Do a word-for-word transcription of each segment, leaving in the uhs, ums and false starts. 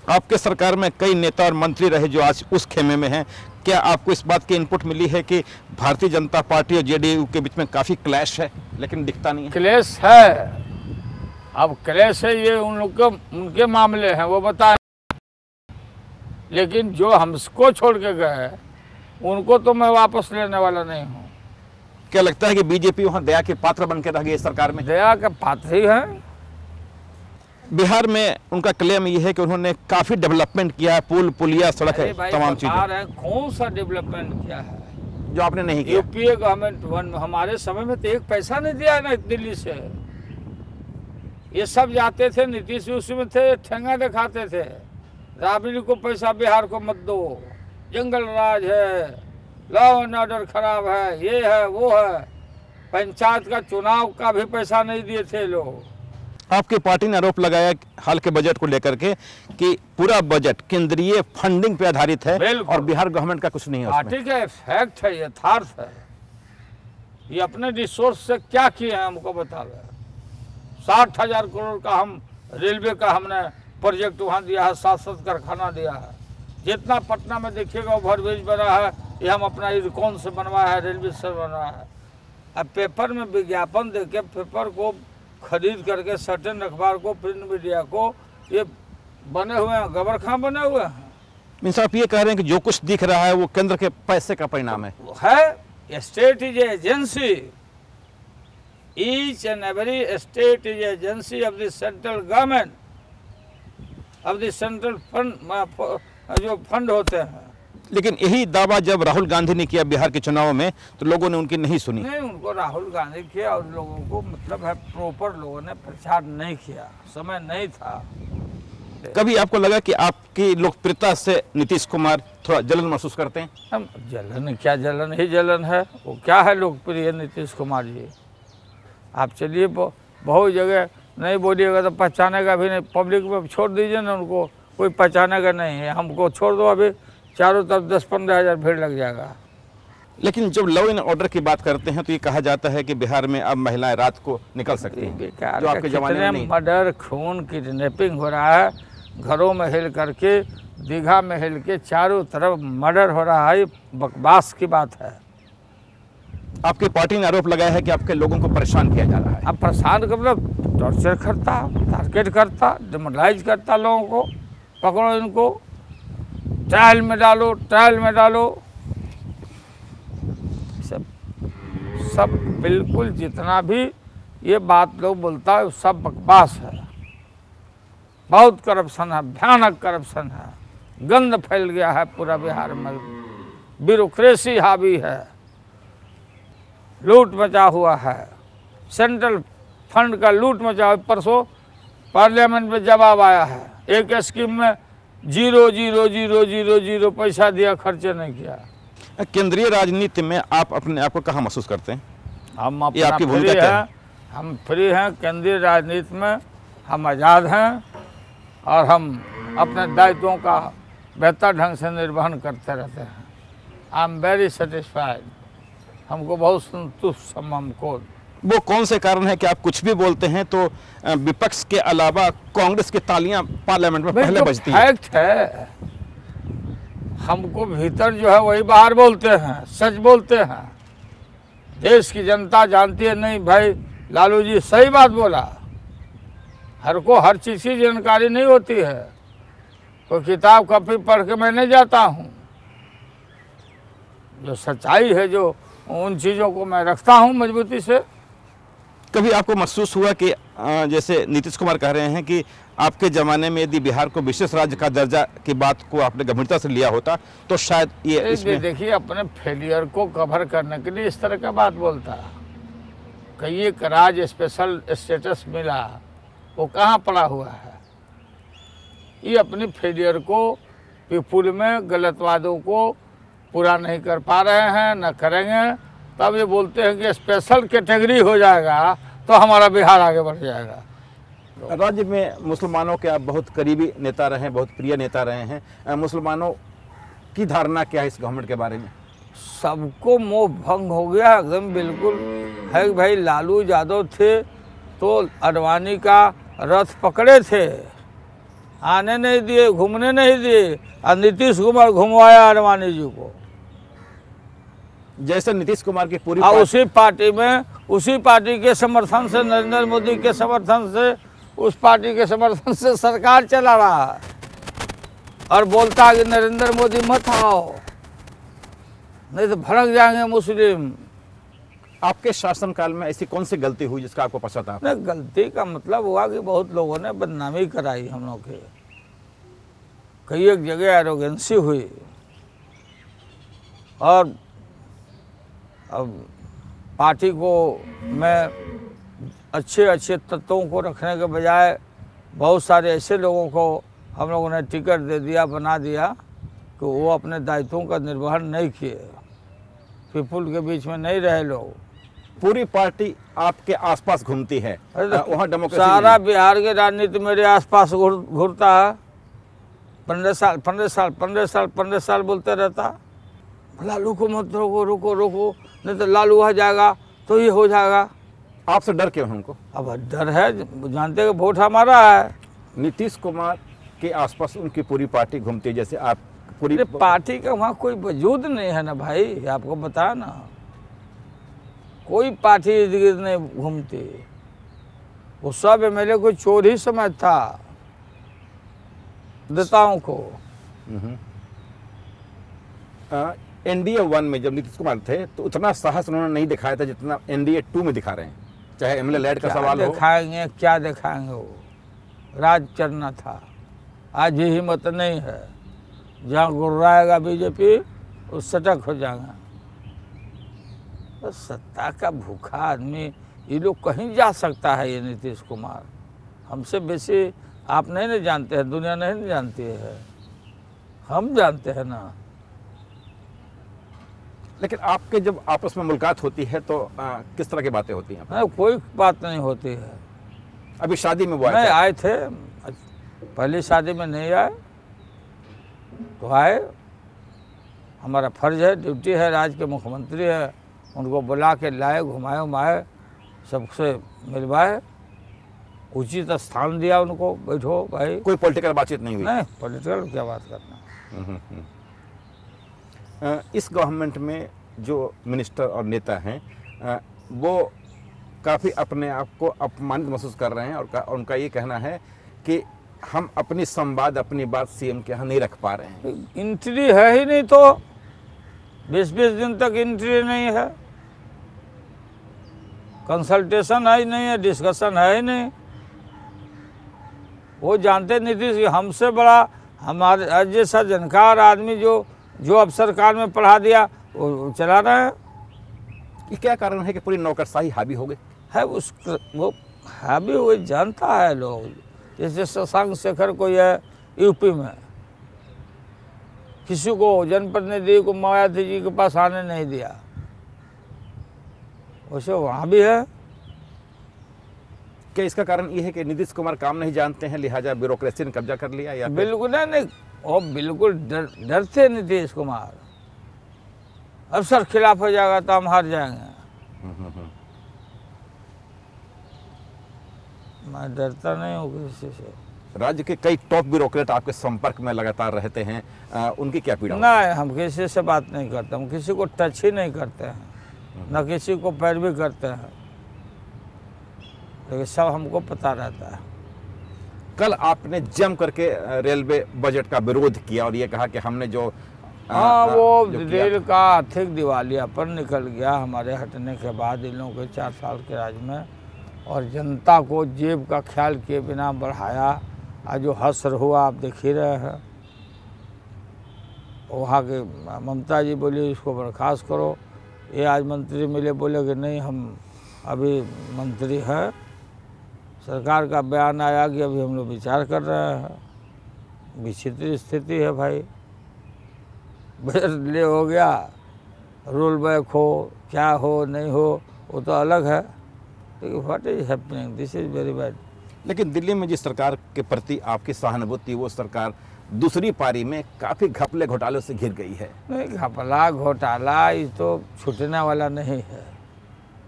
आपके सरकार में कई नेता और मंत्री रहे जो आज उस खेमे में हैं। क्या आपको इस बात की इनपुट मिली है कि भारतीय जनता पार्टी और जेडीयू के बीच में काफ़ी क्लैश है, लेकिन दिखता नहीं है? क्लैश है, अब क्लैश है ये उन लोग के उनके मामले हैं, वो बताएं। लेकिन जो हमको छोड़ के गए उनको तो मैं वापस लेने वाला नहीं हूँ। क्या लगता है कि बीजेपी वहाँ दया के पात्र बन के रह गई सरकार में? दया के पात्र ही हैं। बिहार में उनका क्लेम ये है कि उन्होंने काफी डेवलपमेंट किया है, पुल पुलिया सड़क है, तमाम चीजें। कौन सा डेवलपमेंट किया है जो आपने नहीं किया? यूपीए गवर्नमेंट हमारे समय में तो एक पैसा नहीं दिया ना दिल्ली से। ये सब जाते थे, नीतीश उसी में थे, ठेंगा दिखाते थे, राबड़ी को पैसा बिहार को मत दो, जंगल राज है, लॉ एंड ऑर्डर खराब है, ये है वो है। पंचायत का चुनाव का भी पैसा नहीं दिए थे लोग। आपकी पार्टी ने आरोप लगाया हाल के बजट को लेकर के कि पूरा बजट केंद्रीय फंडिंग पे आधारित है और बिहार गवर्नमेंट का कुछ नहीं है। पार्टी का फैक्ट है, यथार्थ है। ये अपने रिसोर्स से क्या किए हैं हमको बतावे। साठ हजार करोड़ का हम रेलवे का हमने प्रोजेक्ट वहाँ दिया है, सात सात कारखाना दिया है। जितना पटना में देखिएगा ओवरब्रिज बना है, ये हम अपना इरकॉन से बनवाया है, रेलवे से बनवाया है। अब पेपर में विज्ञापन देके पेपर को खरीद करके सर्टेन अखबार को, प्रिंट मीडिया को, ये बने हुए हैं, गबर खां बने हुए हैं। मीन्स आप ये कह रहे हैं कि जो कुछ दिख रहा है वो केंद्र के पैसे का परिणाम है? है state is agency, each and every state is agency of the central government, of the central fund, जो फंड होते हैं। लेकिन यही दावा जब राहुल गांधी ने किया बिहार के चुनाव में तो लोगों ने उनकी नहीं सुनी। नहीं, उनको राहुल गांधी किया और लोगों को मतलब है प्रॉपर लोगों ने प्रचार नहीं किया, समय नहीं था। कभी आपको लगा कि आपकी लोकप्रियता से नीतीश कुमार थोड़ा जलन महसूस करते हैं? हम जलन, क्या जलन ही जलन है, वो क्या है लोकप्रिय नीतीश कुमार जी। आप चलिए बहुत जगह नहीं बोलिएगा तो पहचानेगा भी नहीं, पब्लिक में छोड़ दीजिए ना, उनको कोई पहचानेगा नहीं है। हमको छोड़ दो, अभी चारों तरफ दस पंद्रह हजार भीड़ लग जाएगा। लेकिन जब लॉ एंड ऑर्डर की बात करते हैं तो ये कहा जाता है कि बिहार में अब महिलाएं रात को निकल सकती हैं, जो आपके जमाने में नहीं। मर्डर, खून, किडनैपिंग हो रहा है, घरों में हिल करके, दीघा में हिल के, चारों तरफ मर्डर हो रहा है, बकवास की बात है। आपकी पार्टी ने आरोप लगाया है कि आपके लोगों को परेशान किया जा रहा है। अब परेशान का मतलब टॉर्चर करता, टारगेट करता, डिमोरलाइज करता लोगों को। पकड़ो इनको, ट्रायल में डालो, ट्रायल में डालो। सब सब बिल्कुल जितना भी ये बात लोग बोलता है सब बकवास है। बहुत करप्शन है, भयानक करप्शन है, गंद फैल गया है पूरा बिहार में, ब्यूरोक्रेसी हावी है, लूट मचा हुआ है, सेंट्रल फंड का लूट मचा हुआ। परसों पार्लियामेंट में जवाब आया है, एक स्कीम में zero zero zero zero zero पैसा दिया, खर्चे नहीं किया। केंद्रीय राजनीति में आप अपने आप को कहाँ महसूस करते हैं? हम अपना फ्री हैं, हम फ्री हैं केंद्रीय राजनीति में, हम आज़ाद हैं और हम अपने दायित्वों का बेहतर ढंग से निर्वहन करते रहते हैं। आई एम वेरी सेटिस्फाइड, हमको बहुत संतुष्ट हम हमको। वो कौन से कारण है कि आप कुछ भी बोलते हैं तो विपक्ष के अलावा कांग्रेस की तालियां पार्लियामेंट में पहले बजती हैं? फैक्ट है, हमको भीतर जो है वही बाहर बोलते हैं, सच बोलते हैं। देश की जनता जानती है नहीं भाई लालू जी सही बात बोला। हर को हर चीज़ की जानकारी नहीं होती है, कोई किताब कॉपी पढ़ के मैं नहीं जाता हूँ। जो सच्चाई है, जो उन चीज़ों को मैं रखता हूँ मजबूती से। कभी आपको महसूस हुआ कि जैसे नीतीश कुमार कह रहे हैं कि आपके ज़माने में यदि बिहार को विशेष राज्य का दर्जा की बात को आपने गंभीरता से लिया होता तो शायद ये इसमें... देखिए अपने फेलियर को कवर करने के लिए इस तरह का बात बोलता है कि ये राज्य स्पेशल स्टेटस मिला, वो कहाँ पड़ा हुआ है। ये अपनी फेलियर को पीपुल में गलत वादों को पूरा नहीं कर पा रहे हैं, न करेंगे, तब ये बोलते हैं कि स्पेशल कैटेगरी हो जाएगा तो हमारा बिहार आगे बढ़ जाएगा। राज्य में मुसलमानों के आप बहुत करीबी नेता रहे हैं, बहुत प्रिय नेता रहे हैं, मुसलमानों की धारणा क्या है इस गवर्नमेंट के बारे में? सबको मोह भंग हो गया एकदम, बिल्कुल है कि भाई लालू यादव थे तो अडवाणी का रथ पकड़े थे, आने नहीं दिए, घूमने नहीं दिए, और नीतीश कुमार घुमवाया आडवाणी जी को। जैसे नीतीश कुमार की पूरी और पार्टी- उसी पार्टी में, उसी पार्टी के समर्थन से, नरेंद्र मोदी के समर्थन से, उस पार्टी के समर्थन से सरकार चला रहा है, और बोलता है कि नरेंद्र मोदी मत आओ, नहीं तो भड़क जाएंगे मुस्लिम। आपके शासनकाल में ऐसी कौन सी गलती हुई जिसका आपको पश्चाताप? नहीं, गलती का मतलब हुआ कि बहुत लोगों ने बदनामी कराई हम लोग के, कई एक जगह एरोगेंसी हुई, और अब पार्टी को में अच्छे अच्छे तत्वों को रखने के बजाय बहुत सारे ऐसे लोगों को हम लोगों ने टिकट दे दिया, बना दिया कि वो अपने दायित्वों का निर्वहन नहीं किए, पीपुल के बीच में नहीं रहे लोग। पूरी पार्टी आपके आसपास घूमती है, अरे अ, वहाँ डेमोक्रेसी सारा नहीं बिहार के राजनीति मेरे आसपास घूर- घूरता है। पंद्रह साल पंद्रह साल पंद्रह साल पंद्रह साल बोलते रहता, लालू को मत रोको, रोको रोको, नहीं तो लालू आ जाएगा तो ये हो जाएगा। है। आपसे डर क्यों है उनको? अब डर है, जानते हैं कि वोट हमारा है। नीतीश कुमार के आसपास उनकी पूरी पार्टी घूमती है, जैसे आप पूरी अरे पार्टी का वहाँ कोई वजूद नहीं है ना भाई, आपको बताया ना, कोई पार्टी इर्द गिर्द नहीं घूमती। वो सब एम एल ए को चोर ही समझता नेताओं को। एनडीए वन में जब नीतीश कुमार थे तो उतना साहस उन्होंने नहीं दिखाया था जितना एनडीए टू में दिखा रहे हैं, चाहे एमएलए लैड का क्या सवाल हो। दिखाएंगे, क्या दिखाएंगे, वो राज चलना था। आज ही हिम्मत नहीं है, जहाँ गुर्राएगा बीजेपी उस सटक हो जाएगा। तो सत्ता का भूखा आदमी, ये लोग कहीं जा सकता है ये नीतीश कुमार, हमसे बेसी आप नहीं नहीं जानते हैं, दुनिया नहीं जानती है, हम जानते हैं ना। लेकिन आपके जब आपस में मुलाकात होती है तो आ, किस तरह की बातें होती हैं? नहीं, कोई बात नहीं होती है। अभी शादी में वो आए नहीं थे। आए थे, पहली शादी में नहीं आए तो आए, हमारा फर्ज है, ड्यूटी है, राज्य के मुख्यमंत्री है, उनको बुला के लाए, घुमाए उमाए, सबसे मिलवाए, उचित स्थान दिया उनको, बैठो भाई। कोई पॉलिटिकल बातचीत नहीं हुई? नहीं, पॉलिटिकल क्या बात करना। हम्म, हम्म। अ, इस गवर्नमेंट में जो मिनिस्टर और नेता हैं अ, वो काफ़ी अपने आप को अपमानित महसूस कर रहे हैं, और का, उनका ये कहना है कि हम अपनी संवाद, अपनी बात सीएम के यहाँ नहीं रख पा रहे हैं। एंट्री है ही नहीं, तो बीस बीस दिन तक एंट्री नहीं है, कंसल्टेशन है ही नहीं है, डिस्कशन है ही नहीं। वो जानते नीतीश कि हमसे बड़ा हमारे जैसा जानकार आदमी जो जो अब सरकार में पढ़ा दिया वो चला रहे हैं। ये क्या कारण है कि पूरी नौकरशाही हावी हो गई है? उस वो हावी हुए जानता है लोग, जैसे शशांक शेखर को है यूपी में, किसी को जनप्रतिनिधि को मायावती जी के पास आने नहीं दिया, वैसे वहाँ भी है। क्या इसका कारण ये है कि नीतीश कुमार काम नहीं जानते हैं, लिहाजा ब्यूरोक्रेसी ने कब्जा कर लिया? या फिर- बिल्कुल नहीं, नहीं, वो बिल्कुल डर डरते नीतीश कुमार, अब सर खिलाफ हो जाएगा तो हम हार जाएंगे। हम्म, हम्म, हम्म। मैं डरता नहीं हूँ किसी से। राज्य के कई टॉप ब्यूरोक्रेट आपके संपर्क में लगातार रहते हैं, अ, उनकी क्या पीड़ा? नहीं, हम किसी से बात नहीं करते, हम किसी को टच ही नहीं करते हैं, न किसी को पैरवी करते हैं, लेकिन सब हमको पता रहता है। कल आपने जम करके अ, रेलवे बजट का विरोध किया और ये कहा कि हमने जो अ, हाँ, अ, वो जो किया- रेल का आर्थिक दिवालियापन निकल गया हमारे हटने के बाद, इन लोगों के चार साल के राज में, और जनता को जेब का ख्याल किए बिना बढ़ाया। आज जो हश्र हुआ आप देख ही रहे हैं। वहाँ के ममता जी बोली इसको बर्खास्त करो, ये आज मंत्री मिले बोले कि नहीं हम अभी मंत्री हैं, सरकार का बयान आया कि अभी हम लोग विचार कर रहे हैं। विचित्र स्थिति है भाई, बजट ले हो गया, रोल बैक हो, क्या हो नहीं हो वो तो अलग है, लेकिन what is happening, this is very bad. लेकिन दिल्ली में जिस सरकार के प्रति आपकी सहानुभूति, वो सरकार दूसरी पारी में काफ़ी घपले घोटालों से घिर गई है। नहीं, घपला घोटाला ये तो छूटने वाला नहीं है।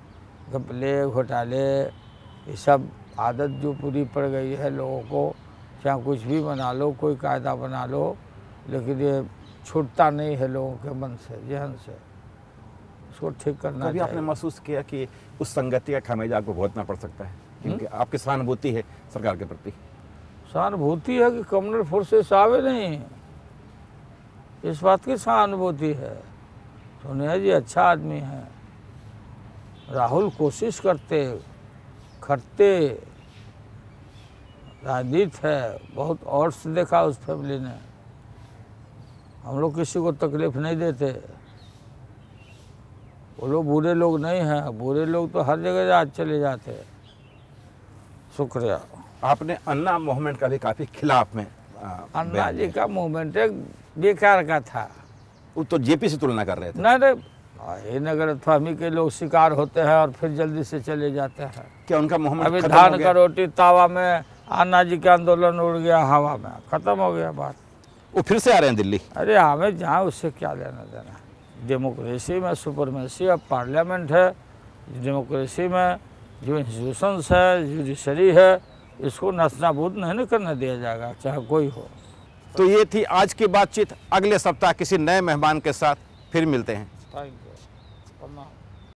घपले घोटाले ये सब आदत जो पूरी पड़ गई है लोगों को, चाहे कुछ भी बना लो, कोई कायदा बना लो, लेकिन ये छूटता नहीं है लोगों के मन से, जहन से। इसको ठीक करना कभी आपने चाहिए। महसूस किया कि उस संगति का खामियाजा आपको भुगतना पड़ सकता है, क्योंकि आपकी सहानुभूति है सरकार के प्रति? सहानुभूति है कि कम्युनल फोर्सेस आवे नहीं, इस बात की सहानुभूति है। सोनिया जी अच्छा आदमी है, राहुल कोशिश करते, खटते, राजनीति है, बहुत और से देखा उस फैमिली ने। हम लोग किसी को तकलीफ नहीं देते, वो लोग बुरे लोग नहीं हैं, बुरे लोग तो हर जगह जा चले जाते हैं। शुक्रिया। आपने अन्ना मूवमेंट का भी काफी खिलाफ में आ, अन्ना बयान जी दिया। का मूवमेंट एक बेकार का था। वो तो जेपी से तुलना कर रहे थे। नहीं नहीं, इन गलत फहमी के लोग शिकार होते हैं और फिर जल्दी से चले जाते हैं। क्या उनका मूवमेंट अभी खत्म हो धान का गया? रोटी तावा में, अन्ना जी का आंदोलन उड़ गया हवा में, खत्म हो गया बात। वो फिर से आ रहे हैं दिल्ली? अरे हमें जहाँ उससे क्या लेना देना। डेमोक्रेसी में सुपरमेसी ऑफ पार्लियामेंट है, डेमोक्रेसी में जो इंस्टीट्यूशंस है, जुडिशरी है, इसको नस्ताबूद नहीं न करने दिया जाएगा, चाहे कोई हो। तो ये थी आज की बातचीत। अगले सप्ताह किसी नए मेहमान के साथ फिर मिलते हैं। Thank you.